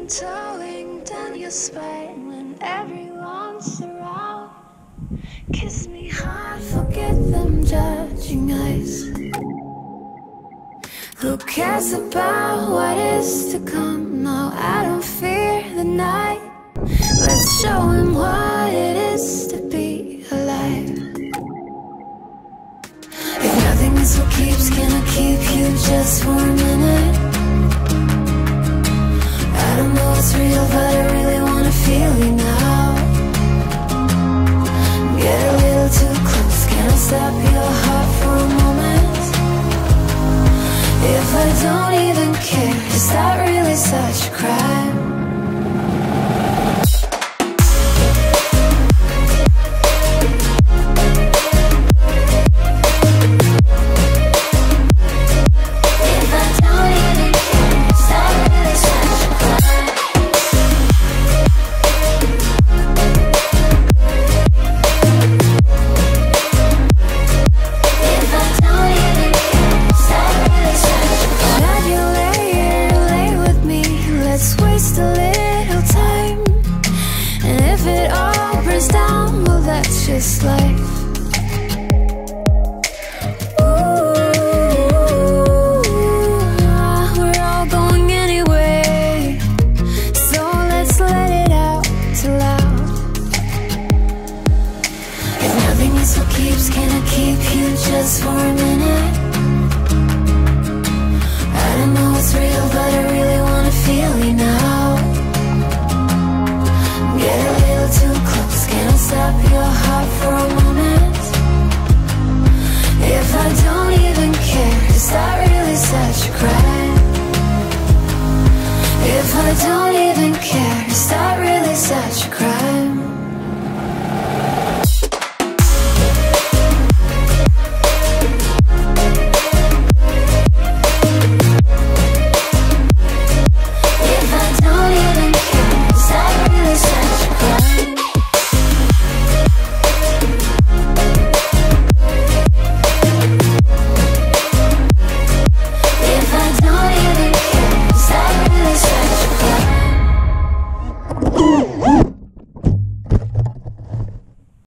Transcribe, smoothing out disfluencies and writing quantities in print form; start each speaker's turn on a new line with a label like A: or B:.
A: tiptoeing down your spine when everyone's around. Kiss me hard, forget them judging eyes. Who cares about what is to come? No, I don't fear the night. Let's show him what it is to be alive. If nothing is what keeps, can I keep you just for a minute? I don't know what's real, but I really wanna feel you now. Get a little too close, can I stop your heart for a moment? If I don't even care, is that really such a crime?